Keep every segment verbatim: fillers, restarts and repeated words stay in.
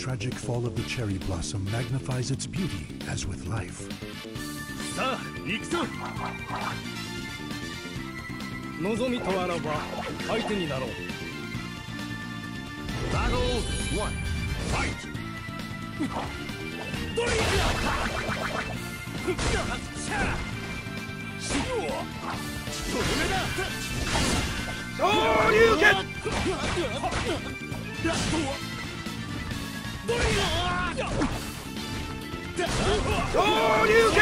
tragic fall of the cherry blossom magnifies its beauty as with life. さあ行くぞ。望みとあらば相手になろう。Battle one, fight. ドリーそれだ。昇竜拳。ドリー昇竜拳。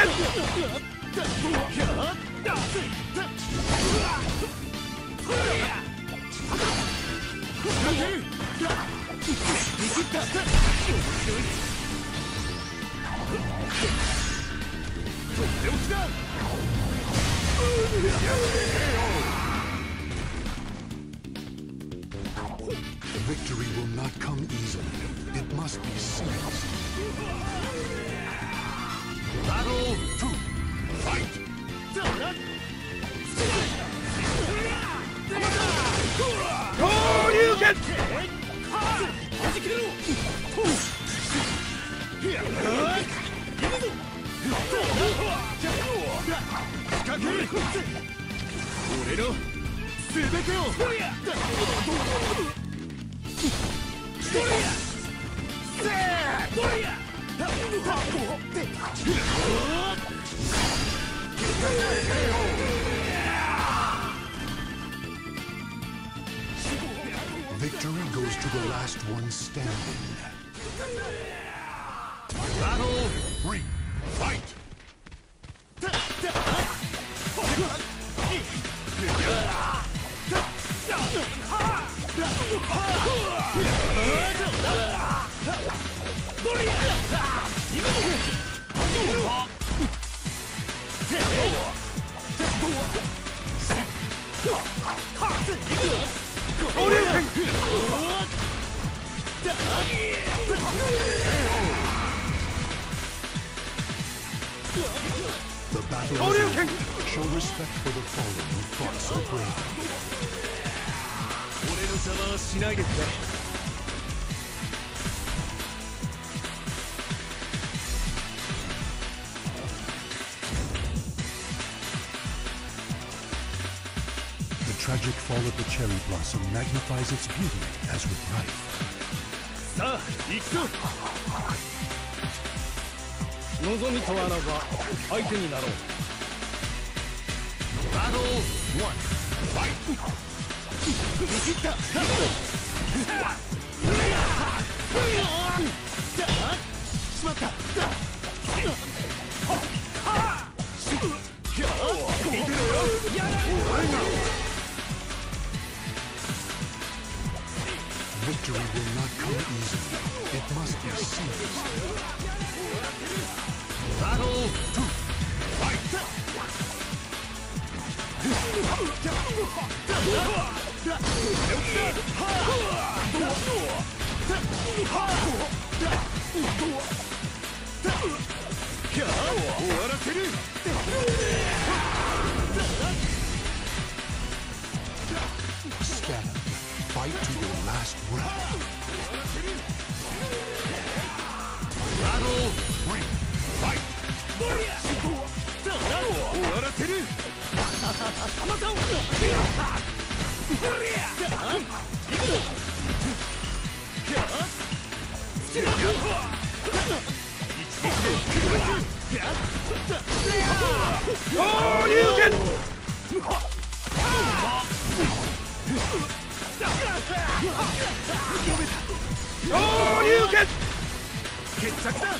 Victory will not come easily. It must be seized. Battle two, fight. Shoryuken! Victory goes to the last one standing. Battle three, fight! The battle is over. Show respect for the fallen who fought so bravely. 俺の邪魔はしないでくれ。 The tragic fall of the cherry blossom magnifies its beauty as with life. さあ、行くぞ。望みとあらば相手になろう。Battle one, fight! ビキッた。しまった。 Victory will not come easily. It must be seized. Battle two, fight! Stand. Fight to your last breath. Battle three, fight! 終わらせる。また。決着だ。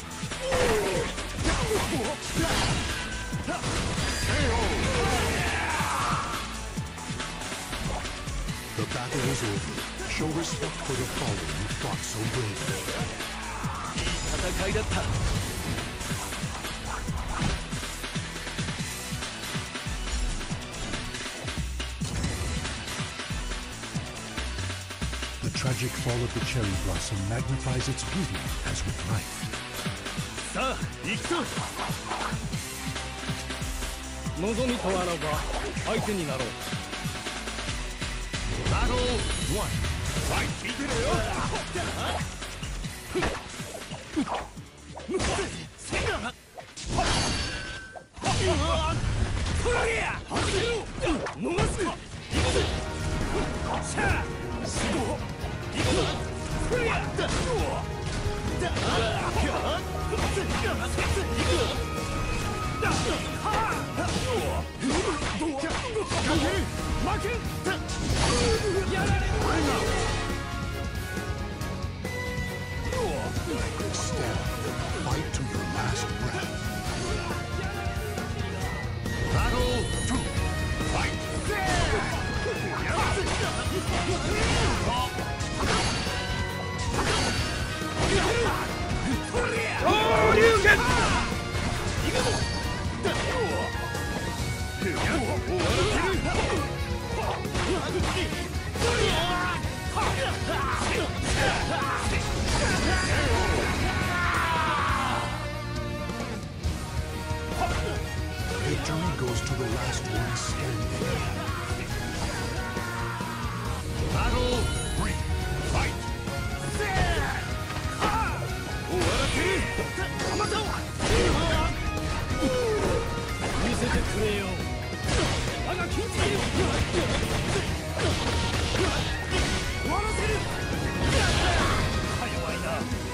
The battle is over. Show respect for the fallen who fought so bravely. 戦いだった。 The tragic fall of the cherry blossom magnifies its beauty as with life. さあ、行くぞ。望みとあらば相手になろう。Battle one, fight! 聞いてるよ。 Stand. Fight to your last breath. Battle two. Fight. 昇竜拳 Victory goes to the last one standing. Battle three. Fight. 見せてくれよ我が金地よ終わらせるか弱いな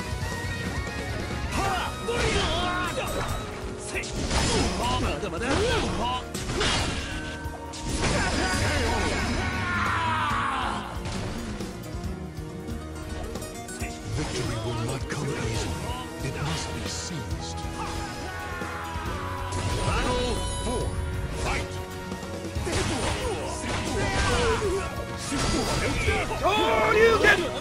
はあどれよせいまだまだ Victory will not come easily. It must be seized. Battle four. Fight. 昇竜拳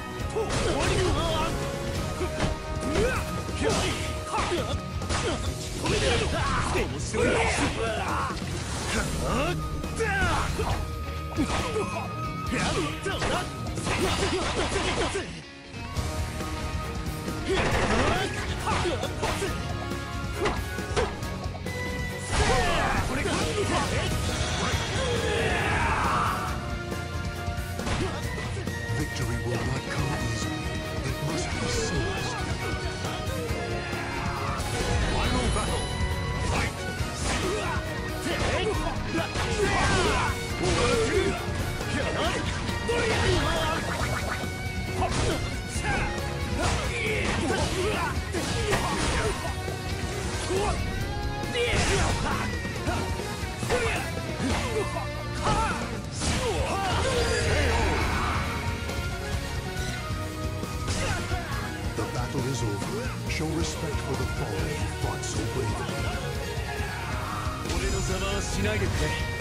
Victory will not come easily. It must be seized. Final battle. Fight. 'The battle is over. Show respect for the fallen who fought so bravely. 俺の邪魔はしないでくれ